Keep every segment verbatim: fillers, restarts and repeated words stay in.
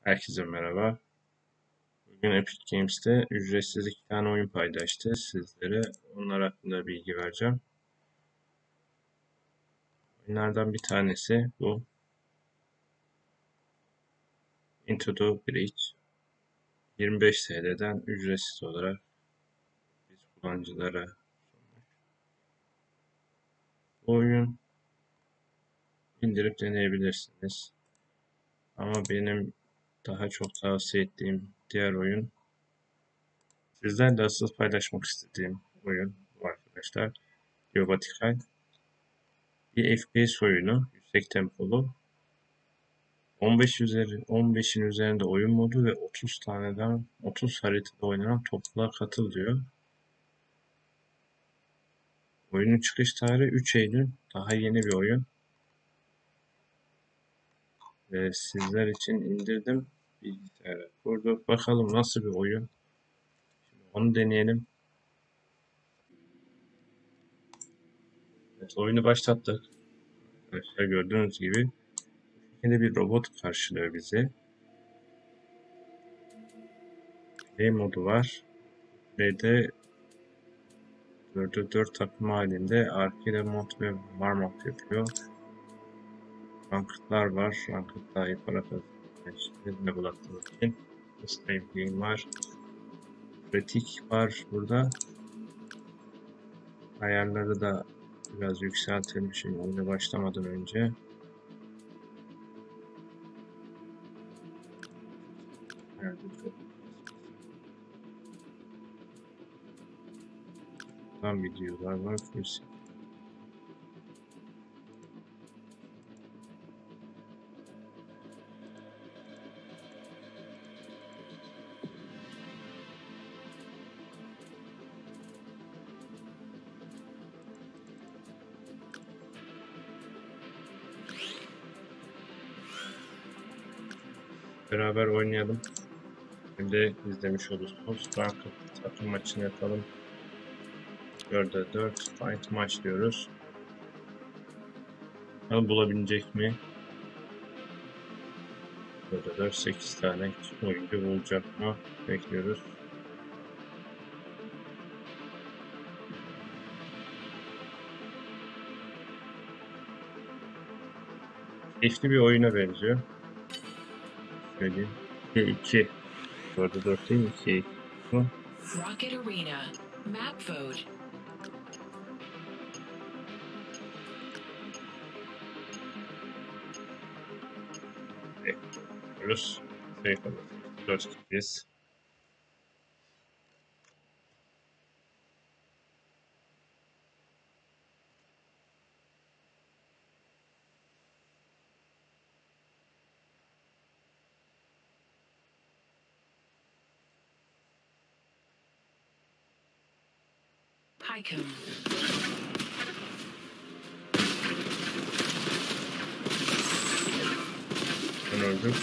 Herkese merhaba. Bugün Epic Games'te ücretsiz iki tane oyun paylaştı. Sizlere onlar hakkında bilgi vereceğim. Oyunlardan bir tanesi bu. Into the Breach. yirmi beş T L'den ücretsiz olarak biz kullanıcılara sunmuş. Bu oyun indirip deneyebilirsiniz. Ama benim daha çok tavsiye ettiğim diğer oyun, sizlerle asıl paylaşmak istediğim oyun bu arkadaşlar. Geobatikal. Bir F P S oyunu, yüksek tempolu. on beş üzeri, on beşin üzerinde oyun modu ve otuz taneden otuz haritada oynanan topluluğa katıl diyor. Oyunun çıkış tarihi üç Eylül. Daha yeni bir oyun. Ve sizler için indirdim. Bilgisayara kurduk. Bakalım nasıl bir oyun. Şimdi onu deneyelim. Evet, oyunu başlattık. Arkadaşlar gördüğünüz gibi yine bir robot karşılıyor bizi. Play modu var. Play'de dörde dört takım halinde arcade mod ve warm-up yapıyor. Rankıtlar var. Rankıt daha iyi para kazanıyor. Level atlamak için. Slave var. Pratik var burada. Ayarları da biraz yükseltilmişim oyuna başlamadan önce. Tam videolar var. Beraber oynayalım. Hem de izlemiş olursunuz. Ranked takım maçını yapalım. dörde dört fight maç diyoruz. Bakalım bulabilecek mi? dörde dört sekiz tane oyuncu bulacak mı? Bekliyoruz. Keyifli bir oyuna benziyor. Söyleyeyim. iki. dörde dört değil, iki. Rocket Arena. Map vote. Bekliyoruz. Sayfamız. dört kişiyiz. Highcomb. Ben öldüm.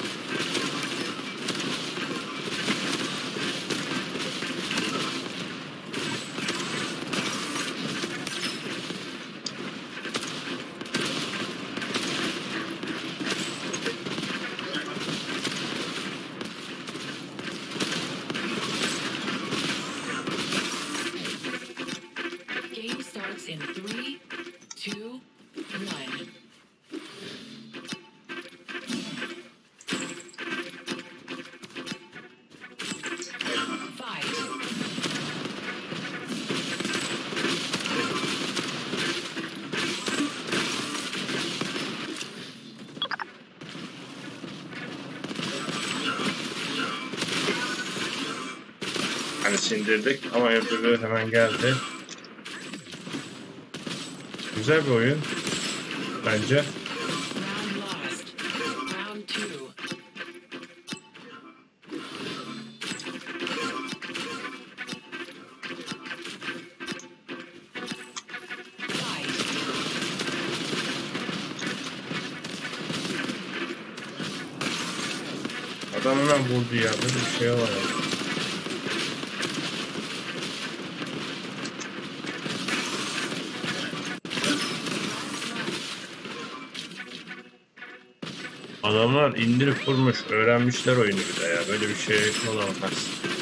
Game starts in three, two, one. Fight. Hani sindirdik ama öbürü hemen geldi. Güzel bir oyun bence. Round lost. Round two. Fight. Adam hemen vurdu ya. Böyle bir şey var ya. Adamlar indirip kurmuş, öğrenmişler oyunu bir de ya. Böyle bir şey olamaz. Round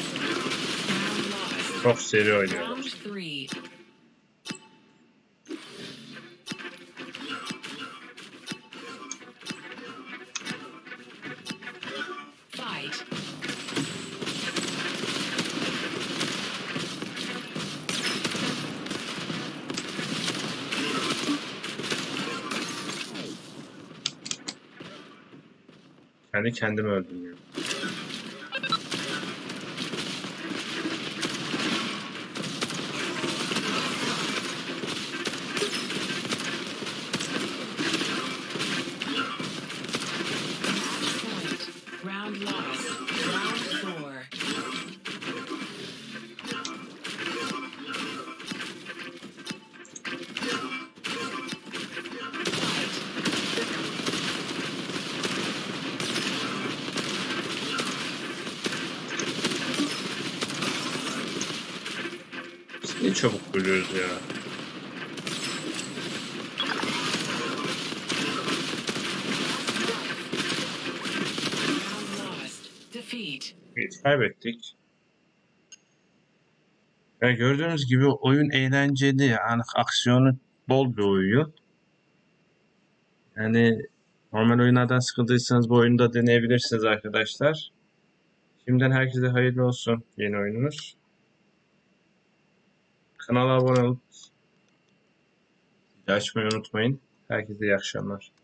lost. Çok seri Round oynuyorlar. three. Fight. Kendi kendime öldüm ya. Point. Round lost. Round four. Fight. Biz ne çabuk ölüyoruz ya. Round lost. Defeat. Biz kaybettik. Ya gördüğünüz gibi oyun eğlenceli, yani aksiyonu bol bir oyun. Yani normal oyunlardan sıkıldıysanız bu oyunu da deneyebilirsiniz arkadaşlar. Şimdiden herkese hayırlı olsun yeni oyununuz. Kanala abone olup zili açmayı unutmayın. Herkese iyi akşamlar.